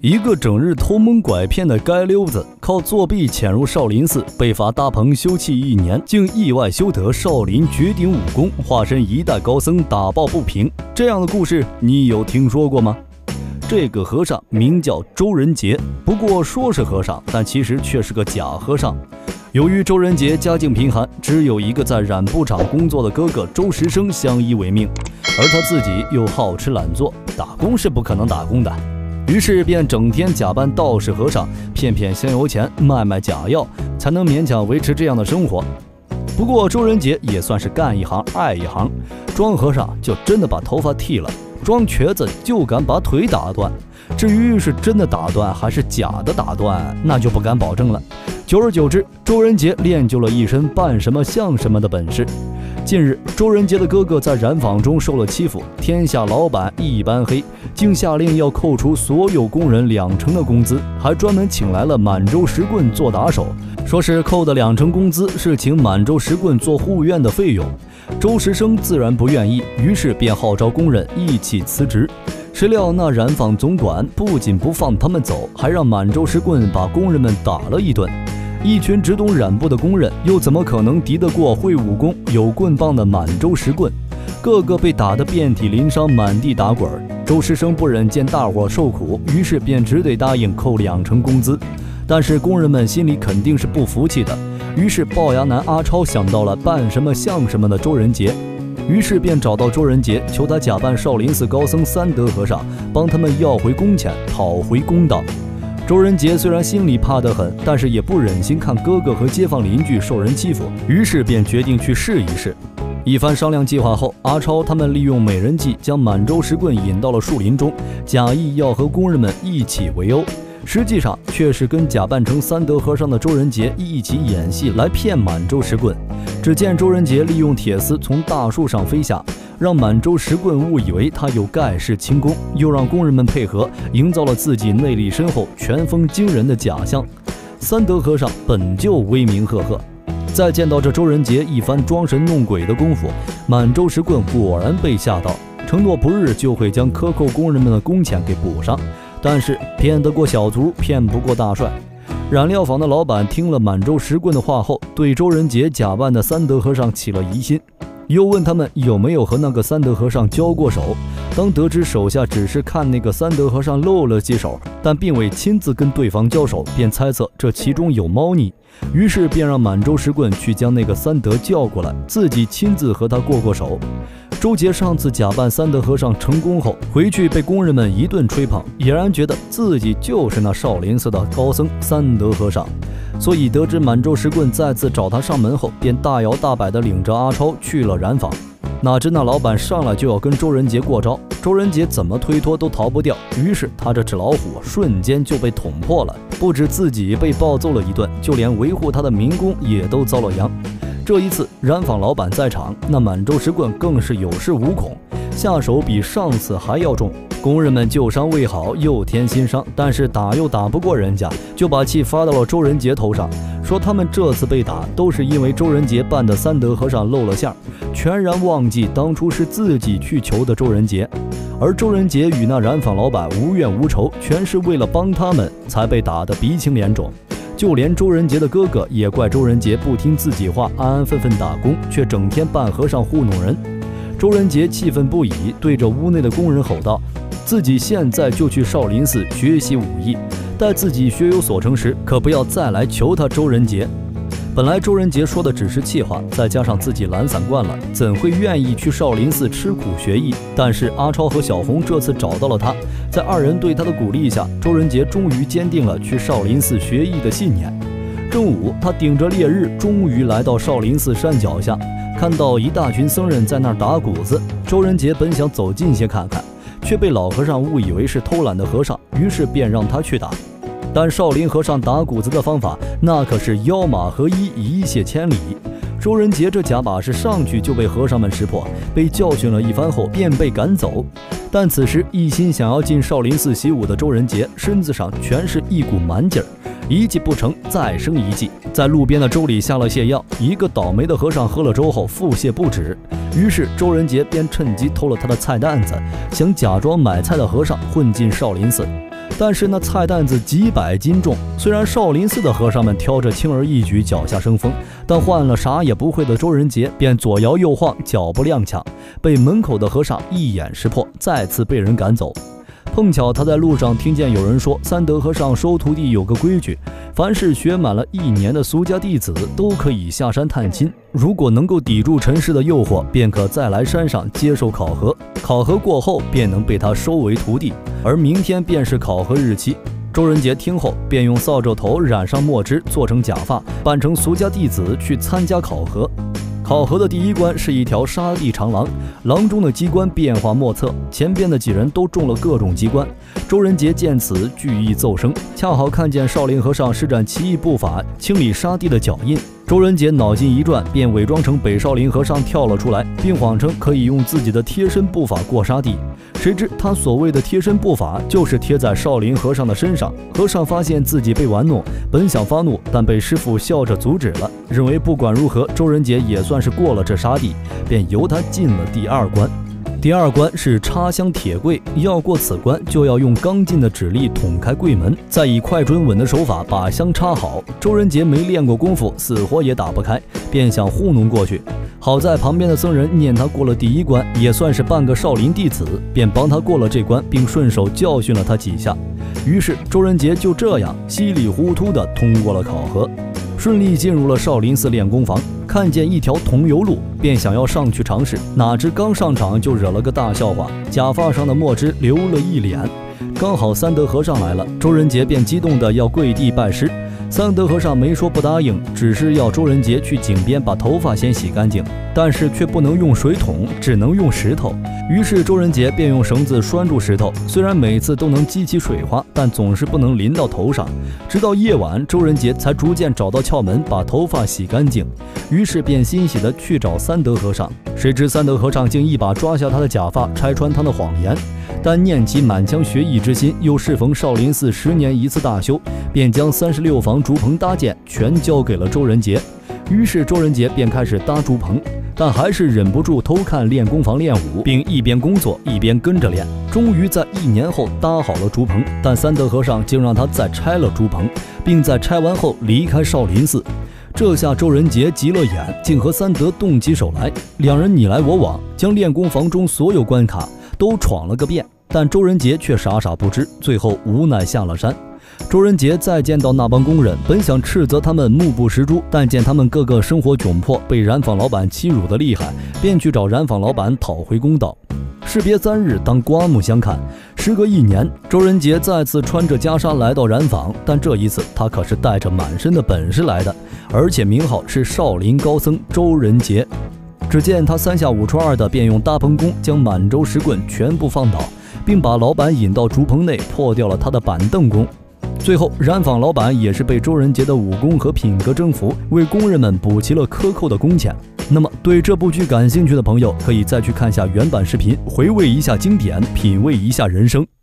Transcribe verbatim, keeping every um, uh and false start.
一个整日偷蒙拐骗的街溜子，靠作弊潜入少林寺，被罚搭棚修葺一年，竟意外修得少林绝顶武功，化身一代高僧，打抱不平。这样的故事你有听说过吗？这个和尚名叫周仁杰，不过说是和尚，但其实却是个假和尚。由于周仁杰家境贫寒，只有一个在染布厂工作的哥哥周石生相依为命，而他自己又好吃懒做，打工是不可能打工的。于是便整天假扮道士和尚，骗骗香油钱，卖卖假药，才能勉强维持这样的生活。不过周仁杰也算是干一行爱一行，装和尚就真的把头发剃了，装瘸子就敢把腿打断。至于是真的打断还是假的打断，那就不敢保证了。久而久之，周仁杰练就了一身扮什么像什么的本事。近日，周仁杰的哥哥在染坊中受了欺负，天下老板一般黑，竟下令要扣除所有工人两成的工资，还专门请来了满洲石棍做打手，说是扣的两成工资是请满洲石棍做护院的费用。周石生自然不愿意，于是便号召工人一起辞职。谁料那染坊总管不仅不放他们走，还让满洲石棍把工人们打了一顿。一群只懂染布的工人，又怎么可能敌得过会武功、有棍棒的满洲石棍？个个被打得遍体鳞伤，满地打滚。周石生不忍见大伙受苦，于是便只得答应扣两成工资。但是工人们心里肯定是不服气的，于是龅牙男阿超想到了扮什么像什么的周仁杰，于是便找到周仁杰，求他假扮少林寺高僧三德和尚，帮他们要回工钱，讨回公道。周仁杰虽然心里怕得很，但是也不忍心看哥哥和街坊邻居受人欺负，于是便决定去试一试。一番商量计划后，阿超他们利用美人计将满洲石棍引到了树林中，假意要和工人们一起围殴，实际上却是跟假扮成三德和尚的周仁杰一起演戏来骗满洲石棍。只见周仁杰利用铁丝从大树上飞下，让满洲石棍误以为他有盖世轻功，又让工人们配合，营造了自己内力深厚、拳风惊人的假象。三德和尚本就威名赫赫，再见到这周仁杰一番装神弄鬼的功夫，满洲石棍果然被吓到，承诺不日就会将克扣工人们的工钱给补上。但是骗得过小卒，骗不过大帅。染料坊的老板听了满洲石棍的话后，对周仁杰假扮的三德和尚起了疑心，又问他们有没有和那个三德和尚交过手。当得知手下只是看那个三德和尚露了几手，但并未亲自跟对方交手，便猜测这其中有猫腻，于是便让满洲石棍去将那个三德叫过来，自己亲自和他过过手。周杰上次假扮三德和尚成功后，回去被工人们一顿吹捧，俨然觉得自己就是那少林寺的高僧三德和尚。所以得知满洲石棍再次找他上门后，便大摇大摆地领着阿超去了染坊。哪知那老板上来就要跟周仁杰过招，周仁杰怎么推脱都逃不掉，于是他这只老虎瞬间就被捅破了，不止自己被暴揍了一顿，就连维护他的民工也都遭了殃。这一次染坊老板在场，那满洲石棍更是有恃无恐，下手比上次还要重。工人们旧伤未好，又添新伤，但是打又打不过人家，就把气发到了周仁杰头上，说他们这次被打都是因为周仁杰扮的三德和尚露了馅，全然忘记当初是自己去求的周仁杰，而周仁杰与那染坊老板无怨无仇，全是为了帮他们才被打得鼻青脸肿。就连周仁杰的哥哥也怪周仁杰不听自己话，安安分分打工，却整天扮和尚糊弄人。周仁杰气愤不已，对着屋内的工人吼道：自己现在就去少林寺学习武艺，待自己学有所成时，可不要再来求他周仁杰。本来周仁杰说的只是气话，再加上自己懒散惯了，怎会愿意去少林寺吃苦学艺？但是阿超和小红这次找到了他，在二人对他的鼓励下，周仁杰终于坚定了去少林寺学艺的信念。正午，他顶着烈日，终于来到少林寺山脚下，看到一大群僧人在那儿打鼓子。周仁杰本想走近些看看，却被老和尚误以为是偷懒的和尚，于是便让他去打。但少林和尚打鼓子的方法，那可是腰马合一，一泻千里。周仁杰这假把式上去就被和尚们识破，被教训了一番后便被赶走。但此时一心想要进少林寺习武的周仁杰，身子上全是一股蛮劲儿，一计不成再生一计，在路边的粥里下了泻药。一个倒霉的和尚喝了粥后腹泻不止，于是周仁杰便趁机偷了他的菜担子，想假装买菜的和尚混进少林寺。 但是那菜担子几百斤重，虽然少林寺的和尚们挑着轻而易举，脚下生风，但换了啥也不会的周仁杰便左摇右晃，脚步踉跄，被门口的和尚一眼识破，再次被人赶走。碰巧他在路上听见有人说，三德和尚收徒弟有个规矩，凡是学满了一年的俗家弟子都可以下山探亲，如果能够抵住尘世的诱惑，便可再来山上接受考核，考核过后便能被他收为徒弟，而明天便是考核日期。周仁杰听后便用扫帚头染上墨汁，做成假发，扮成俗家弟子去参加考核。考核的第一关是一条沙地长廊，廊中的机关变化莫测，前边的几人都中了各种机关。周仁杰见此惧意骤生，恰好看见少林和尚施展奇异步法清理沙地的脚印。周仁杰脑筋一转，便伪装成北少林和尚跳了出来，并谎称可以用自己的贴身步法过沙地。谁知他所谓的贴身步法就是贴在少林和尚的身上。和尚发现自己被玩弄，本想发怒，但被师傅笑着阻止了，认为不管如何周仁杰也算是过了这沙地，便由他进了第二关。第二关是插香铁柜，要过此关就要用刚劲的指力捅开柜门，再以快准稳的手法把香插好。周仁杰没练过功夫，死活也打不开，便想糊弄过去。好在旁边的僧人念他过了第一关，也算是半个少林弟子，便帮他过了这关，并顺手教训了他几下。于是周仁杰就这样稀里糊涂地通过了考核，顺利进入了少林寺练功房。看见一条桐油路，便想要上去尝试，哪知刚上场就惹了个大笑话，假发上的墨汁流了一脸。刚好三德和尚来了，周仁杰便激动地要跪地拜师。三德和尚没说不答应，只是要周仁杰去井边把头发先洗干净，但是却不能用水桶，只能用石头。于是周仁杰便用绳子拴住石头，虽然每次都能激起水花，但总是不能淋到头上。直到夜晚，周仁杰才逐渐找到窍门，把头发洗干净。于是便欣喜地去找三德和尚，谁知三德和尚竟一把抓下他的假发，拆穿他的谎言。但念其满腔学艺之心，又适逢少林寺十年一次大修，便将三十六房竹棚搭建全交给了周仁杰。于是周仁杰便开始搭竹棚，但还是忍不住偷看练功房练武，并一边工作一边跟着练。终于在一年后搭好了竹棚，但三德和尚竟让他再拆了竹棚，并在拆完后离开少林寺。这下周仁杰急了眼，竟和三德动起手来，两人你来我往，将练功房中所有关卡都闯了个遍。但周仁杰却傻傻不知，最后无奈下了山。周仁杰再见到那帮工人，本想斥责他们目不识珠，但见他们个个生活窘迫，被染坊老板欺辱的厉害，便去找染坊老板讨回公道。士别三日，当刮目相看。时隔一年，周仁杰再次穿着袈裟来到染坊，但这一次他可是带着满身的本事来的，而且名号是少林高僧周仁杰。只见他三下五除二的便用搭棚功将满洲石棍全部放倒，并把老板引到竹棚内，破掉了他的板凳功。最后染坊老板也是被周仁杰的武功和品格征服，为工人们补齐了克扣的工钱。那么对这部剧感兴趣的朋友，可以再去看下原版视频，回味一下经典，品味一下人生。